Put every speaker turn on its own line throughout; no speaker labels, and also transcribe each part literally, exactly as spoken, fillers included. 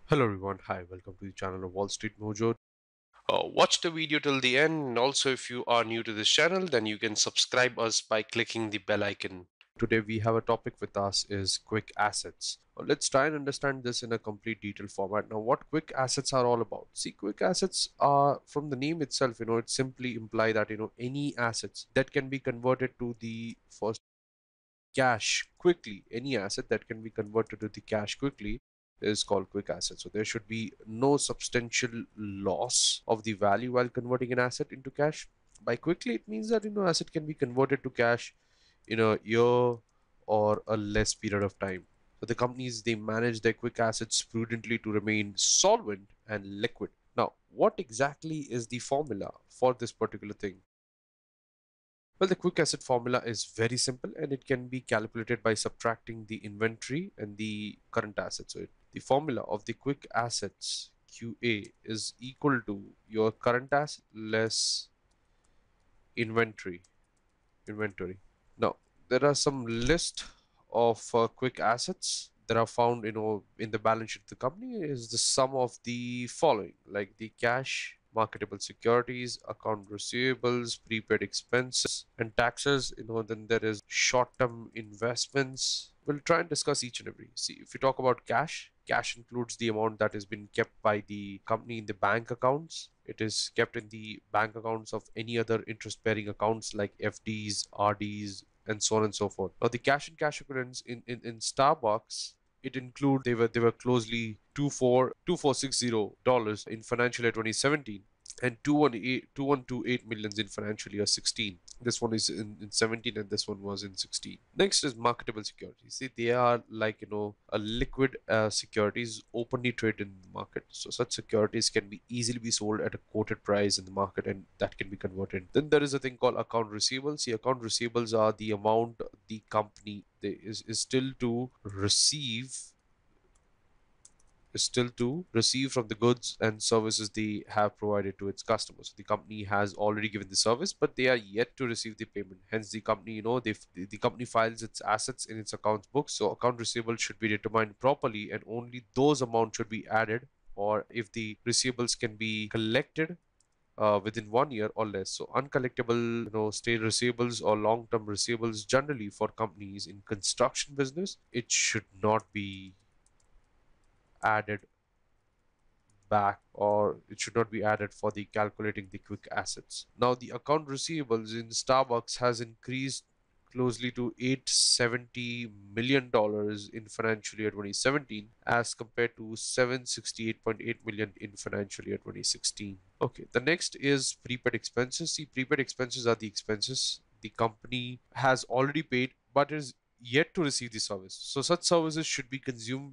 Hello everyone, hi, welcome to the channel of Wall Street Mojo. Uh, watch the video till the end, and also if you are new to this channel, then you can subscribe us by clicking the bell icon. Today we have a topic with us is quick assets. Uh, let's try and understand this in a complete detailed format. Now, what quick assets are all about? See, quick assets are, from the name itself, you know, it simply imply that, you know, any assets that can be converted to the first cash quickly, any asset that can be converted to the cash quickly is called quick asset. So there should be no substantial loss of the value while converting an asset into cash. By quickly, it means that you know asset can be converted to cash in a year or a less period of time. So the companies, they manage their quick assets prudently to remain solvent and liquid. Now, what exactly is the formula for this particular thing? Well, the quick asset formula is very simple and it can be calculated by subtracting the inventory and the current assets. So it, the formula of the quick assets Q A is equal to your current asset less inventory. Inventory. Now, there are some list of uh, quick assets that are found you know in the balance sheet of the company is the sum of the following, like the cash, marketable securities, account receivables, prepaid expenses, and taxes. You know, then there is short-term investments. We'll try and discuss each and every. See, if you talk about cash, cash includes the amount that has been kept by the company in the bank accounts. It is kept in the bank accounts of any other interest bearing accounts like F Ds, R Ds, and so on and so forth. Now, the cash and cash equivalents in, in, in Starbucks, it include they were they were closely two four two four six zero dollars in financial year twenty seventeen and two one eight two one two eight millions in financial year sixteen. This one is in, in seventeen and this one was in sixteen. Next is marketable securities. See, they are like you know a liquid uh, securities openly traded in the market. So such securities can be easily be sold at a quoted price in the market and that can be converted. Then there is a thing called account receivables. See, account receivables are the amount the company they is, is still to receive is still to receive from the goods and services they have provided to its customers. So the company has already given the service, but they are yet to receive the payment. Hence, the company, you know, they the company files its assets in its accounts books. So account receivable should be determined properly, and only those amounts should be added. Or if the receivables can be collected uh, within one year or less. So uncollectible, you know, state receivables or long-term receivables generally for companies in construction business, it should not be added back or it should not be added for the calculating the quick assets. Now the account receivables in Starbucks has increased closely to eight hundred seventy million dollars in financial year twenty seventeen as compared to seven hundred sixty-eight point eight million in financial year twenty sixteen. Okay, the next is prepaid expenses. See, prepaid expenses are the expenses the company has already paid but is yet to receive the service. So such services should be consumed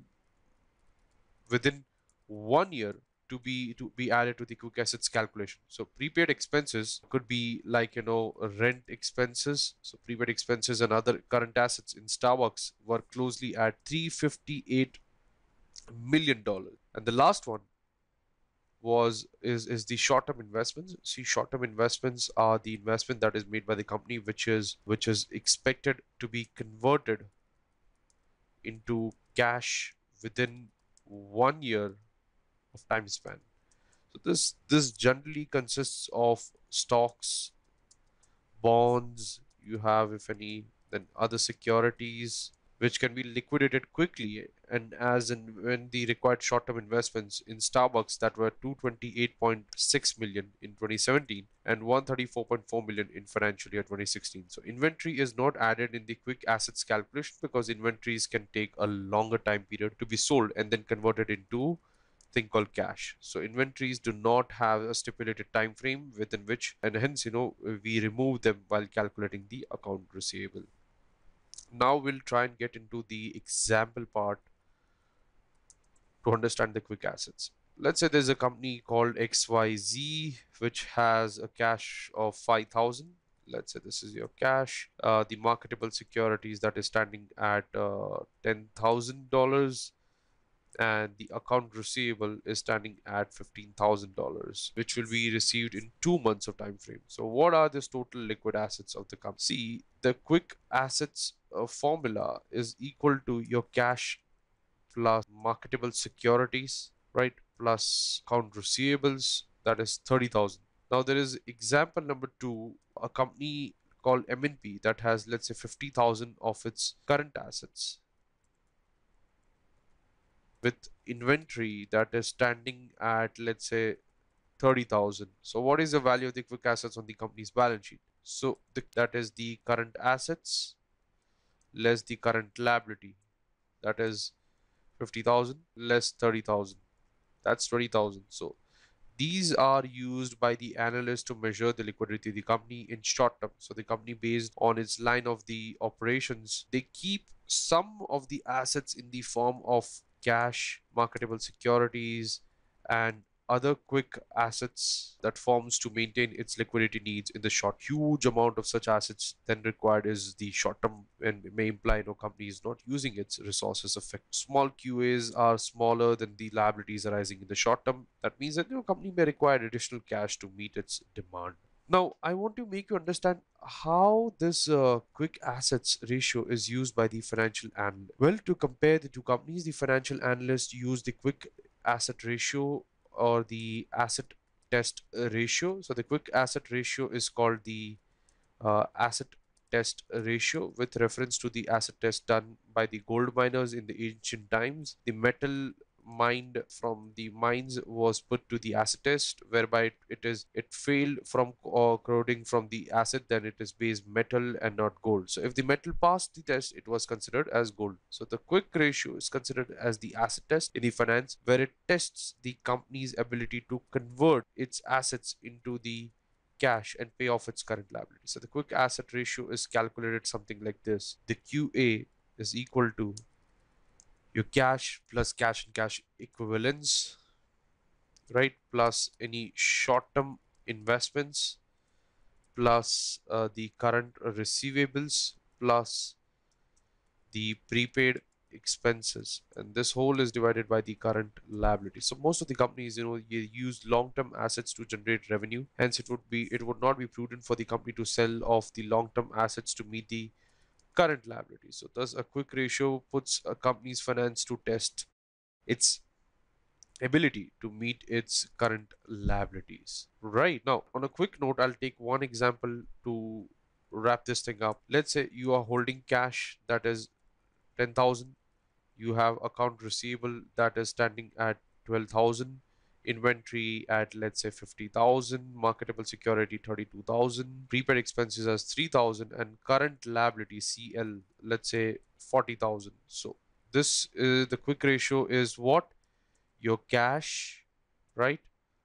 within one year to be to be added to the quick assets calculation. So prepaid expenses could be like you know rent expenses. So prepaid expenses and other current assets in Starbucks were closely at three hundred fifty-eight million dollars. And the last one was is is the short-term investments. See, short-term investments are the investment that is made by the company which is which is expected to be converted into cash within one year of time span. So this this generally consists of stocks, bonds, you have if any, then other securities which can be liquidated quickly and as in when the required short-term investments in Starbucks that were two hundred twenty-eight point six million in twenty seventeen and one hundred thirty-four point four million in financial year twenty sixteen. So inventory is not added in the quick assets calculation because inventories can take a longer time period to be sold and then converted into thing called cash. So inventories do not have a stipulated time frame within which, and hence, you know, we remove them while calculating the account receivable. Now we'll try and get into the example part to understand the quick assets. Let's say there's a company called X Y Z which has a cash of five thousand. Let's say this is your cash. Uh, the marketable securities that is standing at uh, ten thousand dollars and the account receivable is standing at fifteen thousand dollars, which will be received in two months of time frame. So what are this total liquid assets of the company? See, the quick assets uh, formula is equal to your cash plus marketable securities right? Plus account receivables, that is thirty thousand. Now there is example number two, a company called M N P that has, let's say, fifty thousand of its current assets with inventory that is standing at, let's say, thirty thousand. So what is the value of the quick assets on the company's balance sheet? So the, that is the current assets less the current liability. That is fifty thousand less thirty thousand. That's twenty thousand. So these are used by the analyst to measure the liquidity of the company in short term. So the company, based on its line of the operations, they keep some of the assets in the form of cash, marketable securities, and other quick assets that forms to maintain its liquidity needs in the short. Huge amount of such assets then required is the short term, and may imply no company is not using its resources effectively. Small Q As are smaller than the liabilities arising in the short term. That means that your company may require additional cash to meet its demand. Now, I want to make you understand how this uh, quick assets ratio is used by the financial analyst. Well, to compare the two companies, the financial analyst use the quick asset ratio or the asset test uh, ratio. So the quick asset ratio is called the uh, asset test ratio with reference to the asset test done by the gold miners in the ancient times. The metal mined from the mines was put to the acid test, whereby it, it is it failed from uh, corroding from the acid, then it is base metal and not gold. So if the metal passed the test, it was considered as gold. So the quick ratio is considered as the acid test in the finance, where it tests the company's ability to convert its assets into the cash and pay off its current liability. So the quick asset ratio is calculated something like this. The Q A is equal to your cash plus cash and cash equivalents, right? Plus any short-term investments, plus uh, the current receivables, plus the prepaid expenses, and this whole is divided by the current liability. So most of the companies, you know, you use long-term assets to generate revenue. Hence, it would be it would not be prudent for the company to sell off the long-term assets to meet the current liability. So thus, a quick ratio puts a company's finance to test its ability to meet its current liabilities. Right. Now, on a quick note, I'll take one example to wrap this thing up. Let's say you are holding cash that is ten thousand, you have account receivable that is standing at twelve thousand, inventory at, let's say, fifty thousand, marketable security thirty-two thousand, prepaid expenses as three thousand, and current liability C L, let's say, forty thousand. So this is the quick ratio is what? Your cash, right,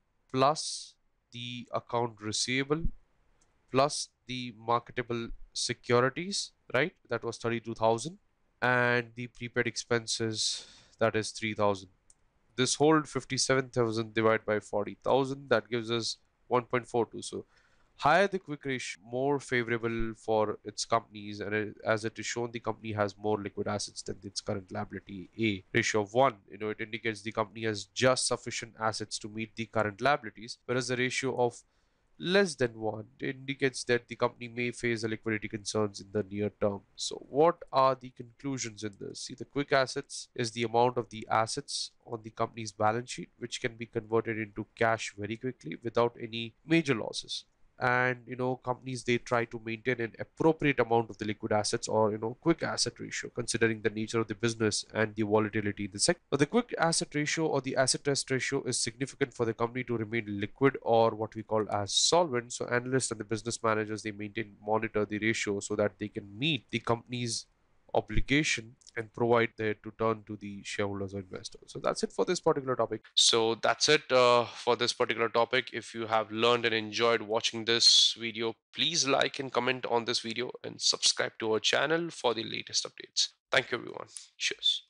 plus the account receivable plus the marketable securities, right, that was thirty-two thousand, and the prepaid expenses, that is three thousand. This whole fifty-seven thousand divided by forty thousand, that gives us one point four two. So higher the quick ratio, more favorable for its companies, and it, as it is shown, the company has more liquid assets than its current liability. A ratio of one, you know, it indicates the company has just sufficient assets to meet the current liabilities, whereas the ratio of less than one indicates that the company may face liquidity concerns in the near term. So, what are the conclusions in this? See, the quick assets is the amount of the assets on the company's balance sheet which can be converted into cash very quickly without any major losses. And you know, companies, they try to maintain an appropriate amount of the liquid assets, or you know, quick asset ratio, considering the nature of the business and the volatility in the sector. But the quick asset ratio or the asset test ratio is significant for the company to remain liquid, or what we call as solvent. So analysts and the business managers, they maintain monitor the ratio so that they can meet the company's obligation and provide their to turn to the shareholders or investors. So that's it for this particular topic. So that's it uh, for this particular topic. If you have learned and enjoyed watching this video, please like and comment on this video and subscribe to our channel for the latest updates. Thank you, everyone. Cheers.